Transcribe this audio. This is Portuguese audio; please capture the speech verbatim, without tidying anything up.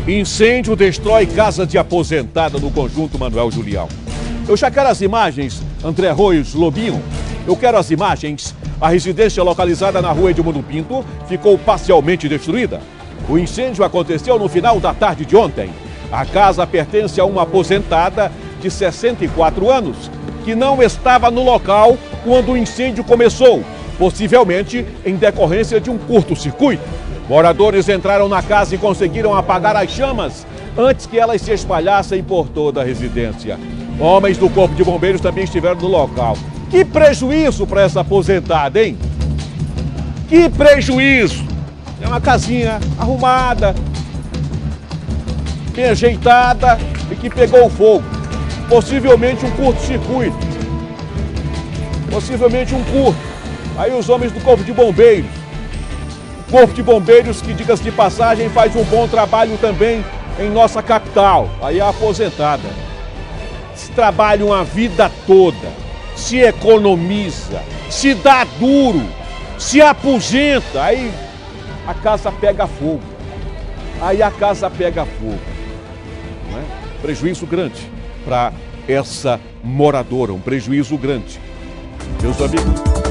Incêndio destrói casa de aposentada no conjunto Manuel Julião. Eu já quero as imagens, André Arroios Lobinho. Eu quero as imagens. A residência localizada na rua Edmundo Pinto ficou parcialmente destruída. O incêndio aconteceu no final da tarde de ontem. A casa pertence a uma aposentada de sessenta e quatro anos, que não estava no local quando o incêndio começou, possivelmente em decorrência de um curto-circuito. Moradores entraram na casa e conseguiram apagar as chamas antes que elas se espalhassem por toda a residência. Homens do Corpo de Bombeiros também estiveram no local. Que prejuízo para essa aposentada, hein? Que prejuízo! É uma casinha arrumada, bem ajeitada e que pegou fogo. Possivelmente um curto-circuito. Possivelmente um curto. Aí os homens do Corpo de Bombeiros. Corpo de Bombeiros que, diga-se de passagem, faz um bom trabalho também em nossa capital. Aí a aposentada. Se trabalham a vida toda, se economiza, se dá duro, se aposenta, aí a casa pega fogo. Aí a casa pega fogo. Não é? Prejuízo grande para essa moradora, um prejuízo grande. Meus amigos.